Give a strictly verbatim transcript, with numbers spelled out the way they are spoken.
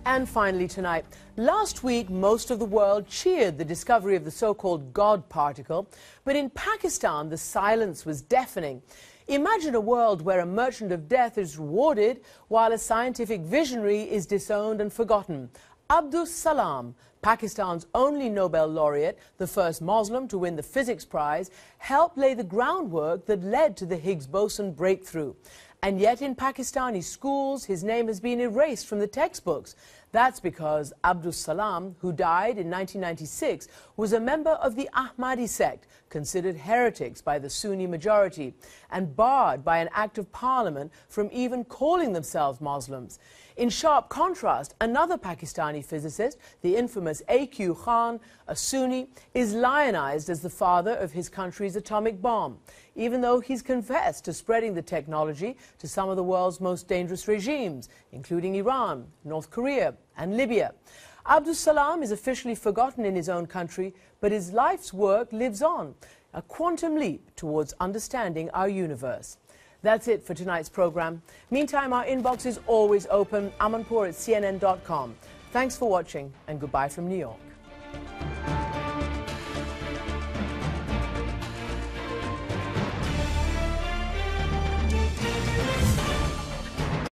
And finally tonight, last week most of the world cheered the discovery of the so-called God particle, but in Pakistan the silence was deafening. Imagine a world where a merchant of death is rewarded while a scientific visionary is disowned and forgotten. Abdus Salam, Pakistan's only Nobel laureate, the first Muslim to win the physics prize, helped lay the groundwork that led to the Higgs boson breakthrough. And yet in Pakistani schools, his name has been erased from the textbooks. That's because Abdus Salam, who died in nineteen ninety-six, was a member of the Ahmadi sect, considered heretics by the Sunni majority, and barred by an act of parliament from even calling themselves Muslims. In sharp contrast, another Pakistani physicist, the infamous A Q Khan, a Sunni, is lionized as the father of his country's atomic bomb, even though he's confessed to spreading the technology to some of the world's most dangerous regimes, including Iran, North Korea, and Libya. Abdus Salam is officially forgotten in his own country, but his life's work lives on, a quantum leap towards understanding our universe. That's it for tonight's program. Meantime, our inbox is always open, amanpour at C N N dot com. Thanks for watching, and goodbye from New York.